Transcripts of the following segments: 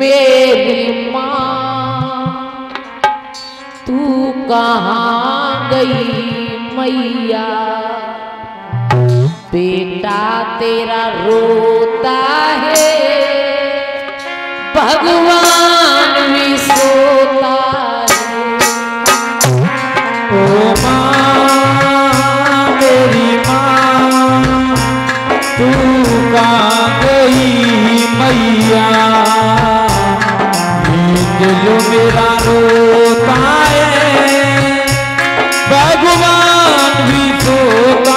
मेरी माँ तू कहाँ गई मैया, बेटा तेरा रोता है भगवान भी सोता है। ओ माँ मेरी माँ तू कहाँ गई मैया, दिल मेरा रोता है भगवान भी सोता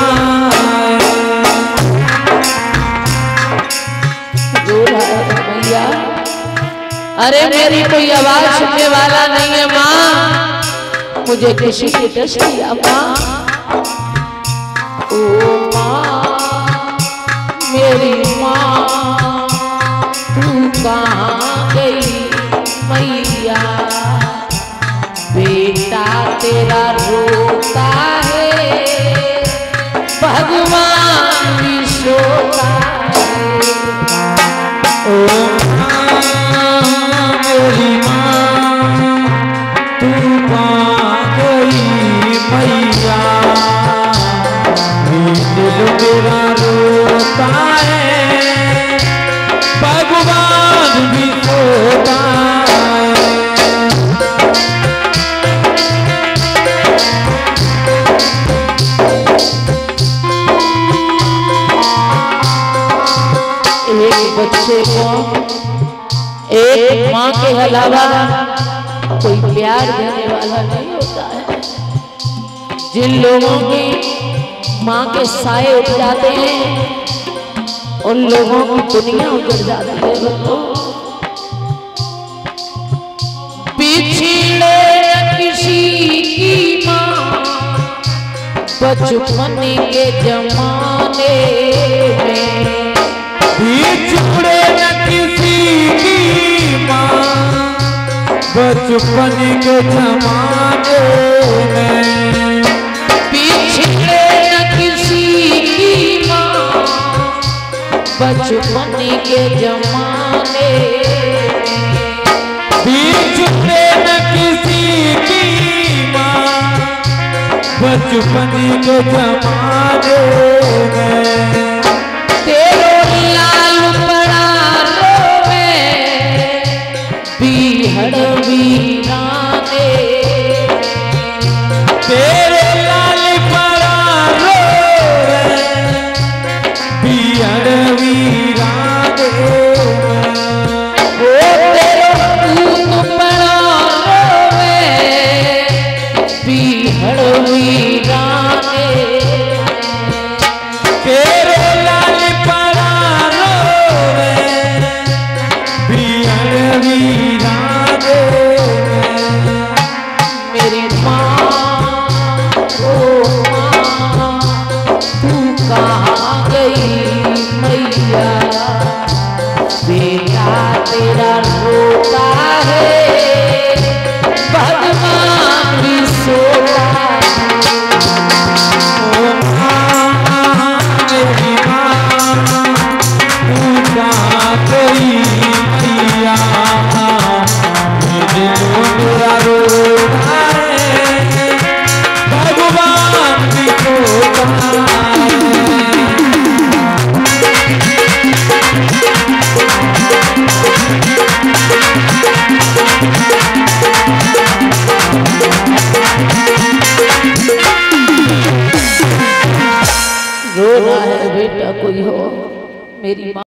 है। मैया अरे मेरी कोई आवाज सुनने वाला नहीं है माँ, मुझे किसी की दृष्टि दिया माँ। ओ माँ मेरी माँ तू कहाँ गई मैया, बेटा तेरा रोता है भगवान भी सोता है। ओ मेरी माँ तू कहाँ गई मैया, दिल मेरा रोता है भगवान भी सोता है। एक बच्चे को एक माँ के अलावा कोई प्यार देने वाला नहीं होता है। जिन लोगों की माँ के साए उठ जाते हैं उन लोगों की दुनिया उजड़ जाती है। पिछड़े किसी की माँ बचपन के जमाने में, बिछड़े न किसी की माँ बचपन के जमाने में, पिछड़े न किसी की माँ बचपन के जमाने में, बिछड़े न किसी की माँ बचपन के जमाने में, वीराने तेरे लाल पड़ा रोवे बिहड़ वीराने, वो तेरे दूत पड़ा रोवे बिहड़ वीराने, तेरे लाल पड़ा रोवे बिहड़ वीराने। मेरी माँ ओ माँ तू कहाँ गई मैया, बेटा तेरा रोता है भगवान भी सोता है। ओ माँ मेरी माँ तू कहाँ गई मैया, मेरा रोता है भगवान भी सोता रो रहा है बेटा कोई हो मेरी माँ।